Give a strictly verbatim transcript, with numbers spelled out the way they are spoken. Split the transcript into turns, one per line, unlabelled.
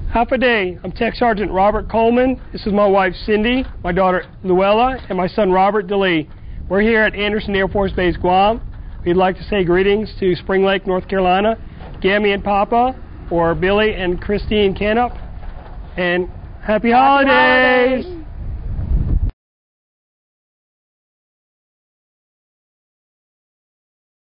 Half a day. I'm Tech Sergeant Robert Coleman. This is my wife Cindy, my daughter Luella, and my son Robert DeLee. We're here at Anderson Air Force Base, Guam. We'd like to say greetings to Spring Lake, North Carolina, Gammy and Papa, or Billy and Christine Canup, and happy, happy holidays. holidays!